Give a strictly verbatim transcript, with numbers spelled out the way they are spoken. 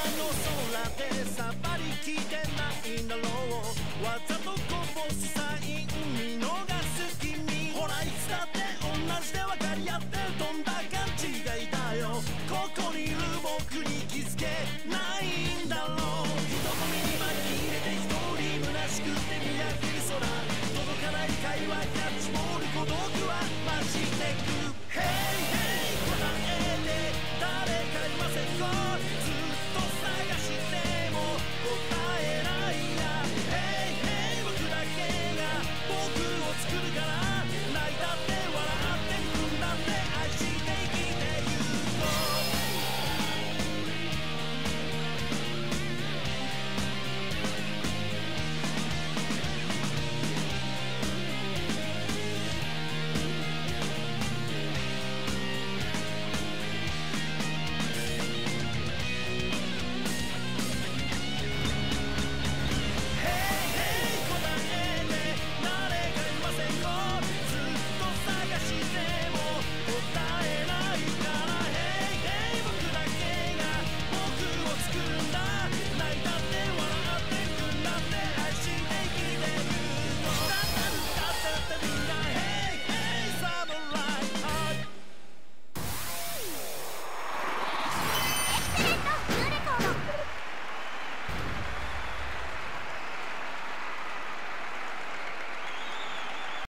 の空でさっぱり聞いてないんだろう。わざとこぼすサイン見逃す君、ほらいつだって同じで分かり合ってる、とんだ勘違いだよ。ここにいる僕に気づけないんだろう。人混みに紛れて一人虚しくて見上げる空、届かない会話キャッチボール孤独は増してく。 Hey hey 答えて誰かいませんか。